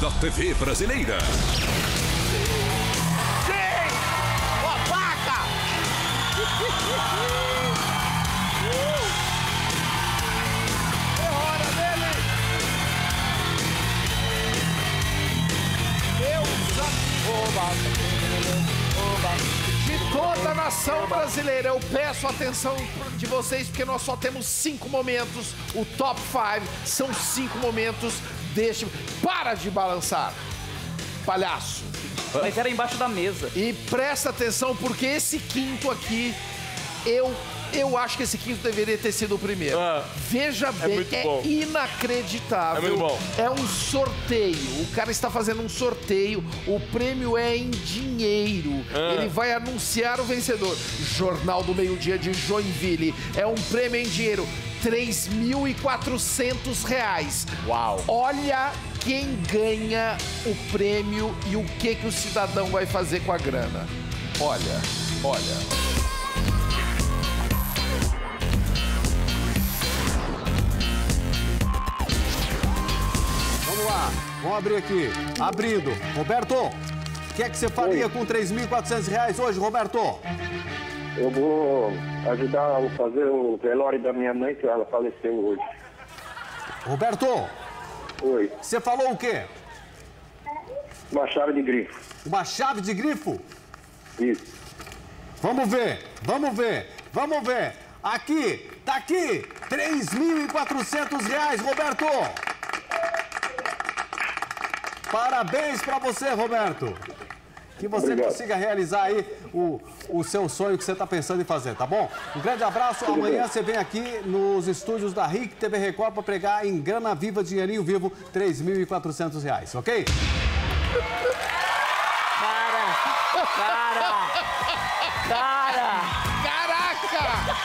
da TV brasileira. Sim! Ó, vaca! É hora dele! Deus de toda a nação brasileira, eu peço a atenção de vocês, porque nós só temos 5 momentos. O top 5 são 5 momentos. Para de balançar, palhaço. Mas era embaixo da mesa. E presta atenção, porque esse quinto aqui, eu acho que esse quinto deveria ter sido o primeiro. Veja bem, é inacreditável. É muito bom. É um sorteio. O cara está fazendo um sorteio. O prêmio é em dinheiro. Ele vai anunciar o vencedor. Jornal do Meio-Dia de Joinville. É um prêmio em dinheiro. R$3.400. Uau! Olha quem ganha o prêmio e o que o cidadão vai fazer com a grana. Olha, olha. Vamos lá, vamos abrir aqui. Abrindo. Roberto, o que é que você faria com R$3.400 hoje, Roberto? Eu vou ajudar a fazer o velório da minha mãe, que ela faleceu hoje. Roberto, Oi. você falou o quê? Uma chave de grifo. Uma chave de grifo? Isso. Vamos ver, vamos ver, vamos ver. Aqui, tá aqui, R$3.400, Roberto. Parabéns pra você, Roberto. Que você Obrigado. consiga realizar aí o seu sonho que você está pensando em fazer, tá bom? Um grande abraço. Tudo Amanhã bem. você vem aqui nos estúdios da RIC TV Record para pregar em grana viva, dinheirinho vivo, R$3.400, ok? Caraca!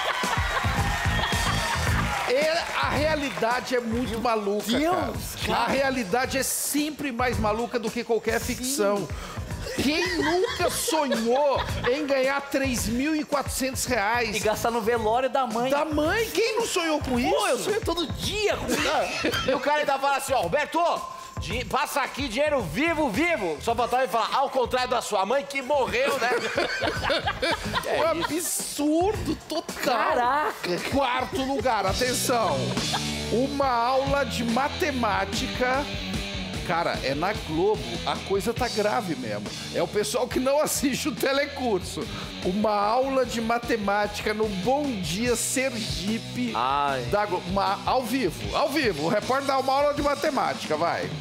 A realidade é muito maluca, cara. A realidade é sempre mais maluca do que qualquer ficção. Quem nunca sonhou em ganhar R$3.400? E gastar no velório da mãe. Da mãe? Quem não sonhou com isso? Pô, eu sonho todo dia com isso. E o cara ainda fala assim, ó, Roberto, passa aqui dinheiro vivo. Só faltava ele falar, ao contrário da sua mãe que morreu, né? É um absurdo total. Caraca. Quarto lugar, atenção. Uma aula de matemática. Cara, é na Globo, a coisa tá grave mesmo. É o pessoal que não assiste o telecurso. Uma aula de matemática no Bom Dia Sergipe da Globo. Ao vivo. O repórter dá uma aula de matemática, vai.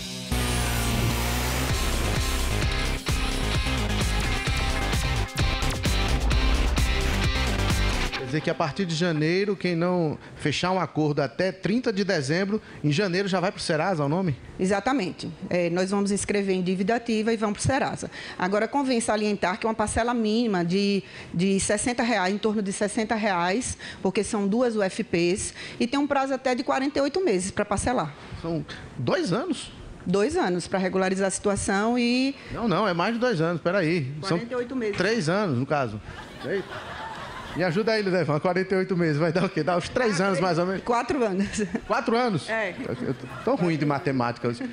Dizer que a partir de janeiro, quem não fechar um acordo até 30 de dezembro, em janeiro já vai para o Serasa, é o nome? Exatamente. Nós vamos inscrever em dívida ativa e vamos para o Serasa. Agora, convém salientar que uma parcela mínima de R$60, em torno de R$60, porque são 2 UFPs, e tem um prazo até de 48 meses para parcelar. São 2 anos? 2 anos para regularizar a situação e... Não, é mais de 2 anos, peraí. 48 meses. 3 anos, no caso. Eita. Me ajuda aí, Lidefan, 48 meses, vai dar o quê? Dá uns 3 anos, mais ou menos? 4 anos. 4 anos? É. Eu tô ruim de matemática. E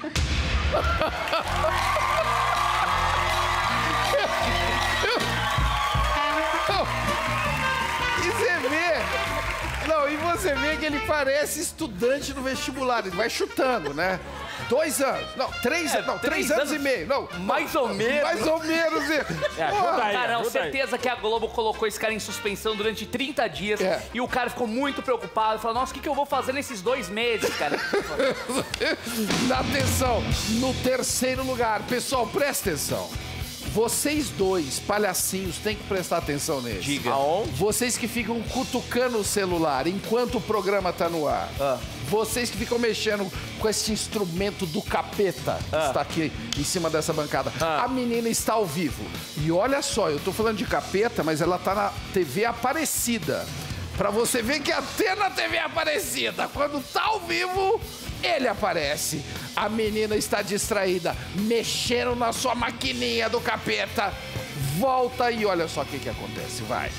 você vê que ele parece estudante no vestibular, ele vai chutando, né? 2 anos. Não, 3 anos e meio. Não, mais ou menos. Mais ou menos. Cara, não, certeza que a Globo colocou esse cara em suspensão durante 30 dias e o cara ficou muito preocupado. Falou, nossa, o que eu vou fazer nesses 2 meses, cara? Atenção, no terceiro lugar. Pessoal, presta atenção. Vocês dois, palhacinhos, têm que prestar atenção nesse. Diga. Aonde? Vocês que ficam cutucando o celular enquanto o programa tá no ar. Vocês que ficam mexendo com esse instrumento do capeta que está aqui em cima dessa bancada. A menina está ao vivo. E olha só, eu tô falando de capeta, mas ela tá na TV Aparecida. Pra você ver que até na TV Aparecida, quando tá ao vivo, ele aparece. A menina está distraída, mexendo na sua maquininha do capeta. Volta e olha só o que acontece, vai.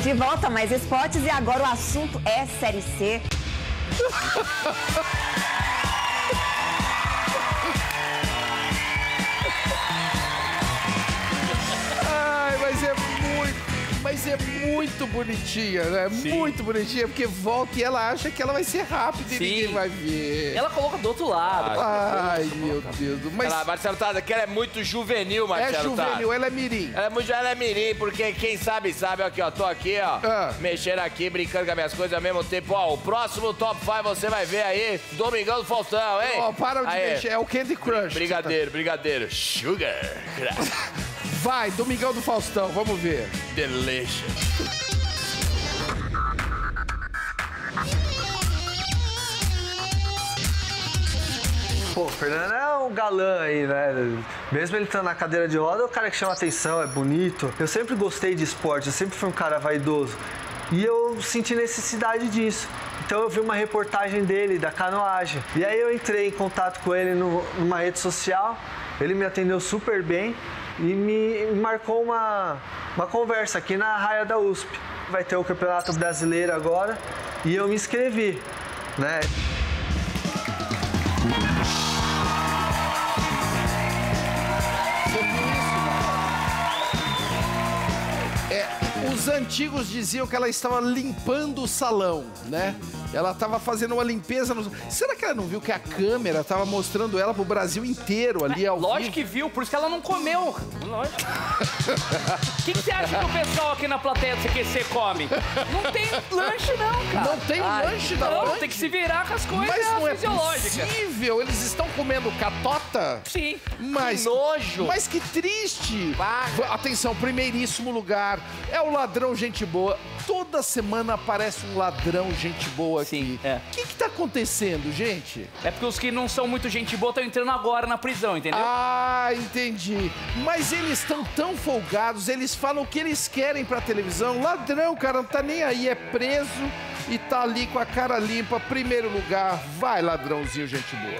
De volta, mais esportes e agora o assunto é Série C. Ai, mas é muito bonitinha, né? Sim. Muito bonitinha, porque volta e ela acha que ela vai ser rápida e ninguém vai ver. Ela coloca do outro lado. Ai, meu Deus. Mas... Marcelo Taz, que ela é muito juvenil, Marcelo Taz. É juvenil, ela é mirim. Ela é mirim, porque quem sabe, aqui, ó. Tô aqui, ó, mexendo aqui, brincando com as minhas coisas ao mesmo tempo. Ó, o próximo Top 5 você vai ver aí, Domingão do Faustão, hein? Ó, para de mexer, é o Candy Crush. Brigadeiro. Sugar. Vai, Domingão do Faustão, vamos ver. Delicious. Pô, o Fernando é um galã aí, né? Mesmo ele estando na cadeira de roda, é o cara que chama atenção, é bonito. Eu sempre gostei de esporte, eu sempre fui um cara vaidoso. E eu senti necessidade disso. Então eu vi uma reportagem dele, da canoagem. E aí eu entrei em contato com ele numa rede social, ele me atendeu super bem. E me marcou uma conversa aqui na Raia da USP. Vai ter o Campeonato Brasileiro agora e eu me inscrevi, né? Os antigos diziam que ela estava limpando o salão, né? Ela estava fazendo uma limpeza no... Será que ela não viu que a câmera estava mostrando ela pro Brasil inteiro ali ao Lógico que viu, por isso que ela não comeu. Lógico. O que você acha que o pessoal aqui na plateia do CQC come? Não tem lanche não, cara. Não tem lanche da Não, tem que se virar com as coisas fisiológicas. Mas não é possível, eles estão comendo catota? Sim. Mas, que nojo. Mas que triste. Atenção, primeiríssimo lugar, é o ladrão gente boa. Toda semana aparece um ladrão gente boa aqui. Sim, é. O que tá acontecendo, gente? É porque os que não são muito gente boa estão entrando agora na prisão, entendeu? Ah, entendi. Mas eles estão tão folgados, eles falam o que eles querem pra televisão. Ladrão, cara, não tá nem aí, é preso e tá ali com a cara limpa. Primeiro lugar, vai ladrãozinho gente boa.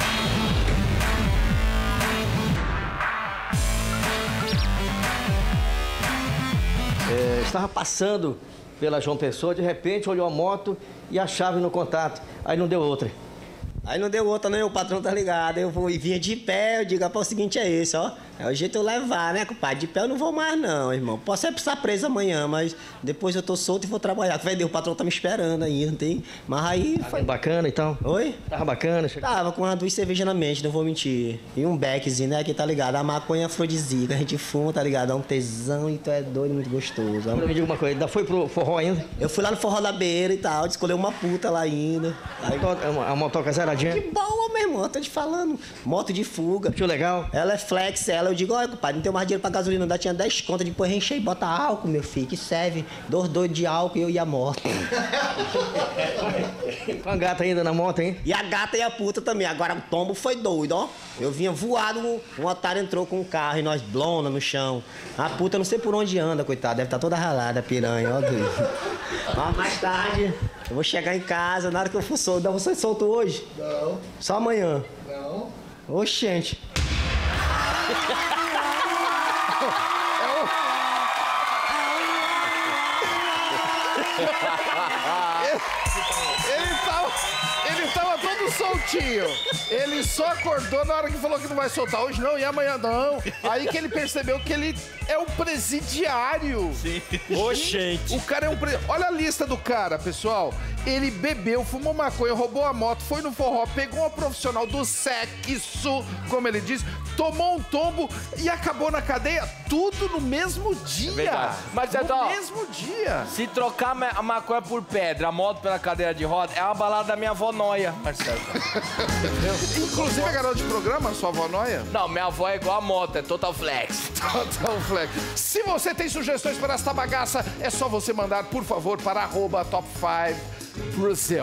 Estava passando pela João Pessoa, de repente olhou a moto e a chave no contato. Aí não deu outra. Aí não deu outra, né? O patrão tá ligado. Eu vinha de pé, eu digo, rapaz, o seguinte é esse, ó. É o jeito de eu levar, né, compadre? De pé eu não vou mais, não, irmão. Posso estar preso amanhã, mas depois eu tô solto e vou trabalhar. Vai, o patrão tá me esperando aí, não tem... Mas aí... Foi bacana e tal? Oi? Tava bacana? Tava com umas 2 cervejas na mente, não vou mentir. E um beckzinho, né, que tá ligado? A maconha afrodisíaca, a gente fuma, tá ligado? Dá um tesão e tu é doido, muito gostoso. Me diga uma coisa, ainda foi pro forró ainda? Eu fui lá no forró da beira e tal, escolhi uma puta lá ainda. Aí... A motoca zeradinha? Que boa, meu irmão, tô te falando. Moto de fuga. Que legal. Ela é flex, eu digo, olha, compadre, não tenho mais dinheiro pra gasolina, não dá, tinha 10 contas, depois enchei e bota álcool, meu filho, que serve. 2 doidos de álcool e eu e a moto. Com a gata ainda na moto, hein? E a gata e a puta também. Agora o tombo foi doido, ó. Eu vinha voado, um otário entrou com um carro e nós blona no chão. A puta não sei por onde anda, coitada, deve estar toda ralada, a piranha, ó, doido. Ó, mais tarde, eu vou chegar em casa, na hora que eu for solto. Você solto hoje? Não. Só amanhã? Não. Oxente. Ele tava todo soltinho. Ele só acordou na hora que falou que não vai soltar hoje, não, e amanhã não. Aí que ele percebeu que ele é um presidiário. Sim. Oxente. O cara é um Olha a lista do cara, pessoal. Ele bebeu, fumou maconha, roubou a moto, foi no forró, pegou uma profissional do sexo, como ele diz, tomou um tombo e acabou na cadeia, tudo no mesmo dia. Verdade. Mas, no mesmo dia. Se trocar a maconha por pedra, a moto pela cadeira de roda, é uma balada da minha avó Noia, Marcelo. Inclusive, a garota de programa, sua avó Noia? Não, minha avó é igual a moto, é Total Flex. Total Flex. Se você tem sugestões para esta bagaça, é só você mandar, por favor, para @Top5 Brasil.